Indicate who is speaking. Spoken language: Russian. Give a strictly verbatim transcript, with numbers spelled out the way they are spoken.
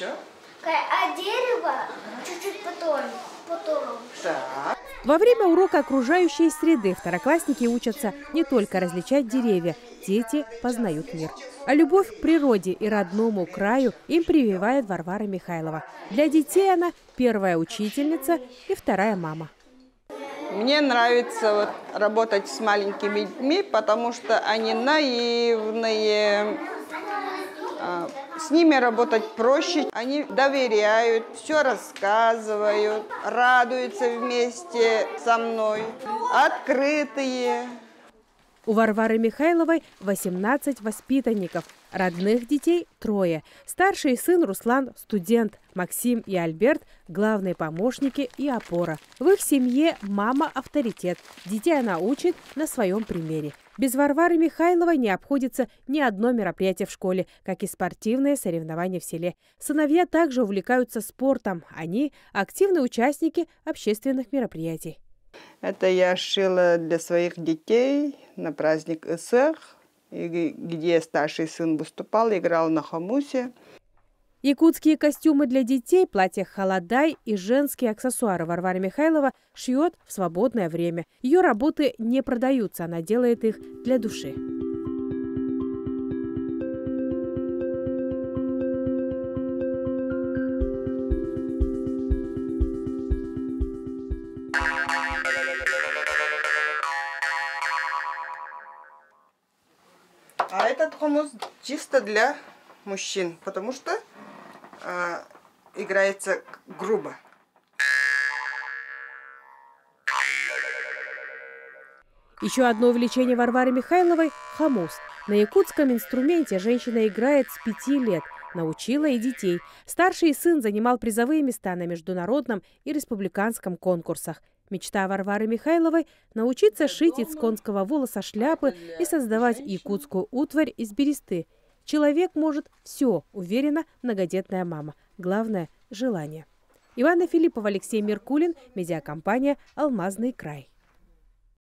Speaker 1: еще?
Speaker 2: А дерево чуть-чуть потом. потом.
Speaker 1: Так.
Speaker 3: Во время урока окружающей среды второклассники учатся не только различать деревья, дети познают мир. А любовь к природе и родному краю им прививает Варвара Михайлова. Для детей она первая учительница и вторая мама.
Speaker 4: Мне нравится вот работать с маленькими детьми, потому что они наивные. С ними работать проще, они доверяют, все рассказывают, радуются вместе со мной, открытые.
Speaker 3: У Варвары Михайловой восемнадцать воспитанников, родных детей трое. Старший сын Руслан – студент, Максим и Альберт – главные помощники и опора. В их семье мама – авторитет. Детей она учит на своем примере. Без Варвары Михайловой не обходится ни одно мероприятие в школе, как и спортивные соревнования в селе. Сыновья также увлекаются спортом. Они – активные участники общественных мероприятий.
Speaker 4: Это я шила для своих детей на праздник СР, где старший сын выступал, играл на хомусе.
Speaker 3: Якутские костюмы для детей, платья халадай и женские аксессуары Варвара Михайлова шьет в свободное время. Ее работы не продаются, она делает их для души.
Speaker 4: А этот хомус чисто для мужчин, потому что э, играется грубо.
Speaker 3: Еще одно увлечение Варвары Михайловой – хомус. На якутском инструменте женщина играет с пяти лет. Научила и детей. Старший сын занимал призовые места на международном и республиканском конкурсах. Мечта Варвары Михайловой – научиться шить из конского волоса шляпы и создавать якутскую утварь из бересты. Человек может все, уверена многодетная мама. Главное – желание. Ивана Филиппова, Алексей Меркулин, медиакомпания «Алмазный край».